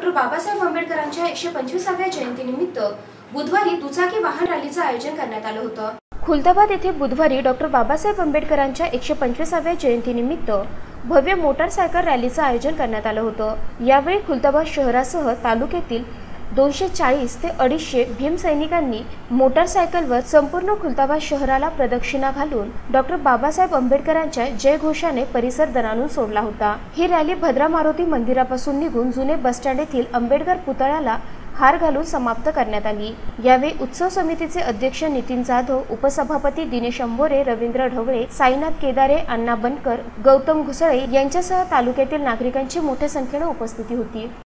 Doctor Babasaheb आंबेडकरांच्या 125व्या जयंतीनिमित्त बुधवारी दुचाकी वाहन रॅलीचं आयोजन करण्यात आलं होतं। खुलताबाद येथे बुधवारी डॉक्टर बाबासाहेब आंबेडकरांच्या 125व्या जयंतीनिमित्त भव्य मोटारसायकल रॅलीचं आयोजन करण्यात आलं होतं। यावेळी खुलताबाद शहरासह तालुक्यातील 240 ते 250 भीमसैनिकांनी मोटारसायकलवर संपूर्ण खुलताबाद शहराला प्रदक्षिणा घालून डॉक्टर बाबासाहेब आंबेडकरांच्या जयघोषाने परिसर दणाणून सोडला होता। ही रॅली भद्रा मारुती मंदिरापासून निघून जुने बस स्टँड येथील आंबेडकर पुतळ्याला हार घालून समाप्त करण्यात आली। यावेळी उत्सव समितीचे अध्यक्ष नितीन जाधव, उपसभापती दिनेश अंबोरे, रवींद्र ढवळे, साईनाथ केदारे, अण्णा बनकर, गौतम घुसळे यांच्यासह तालुक्यातील नागरिकांची मोठ्या संख्येने उपस्थिती होती।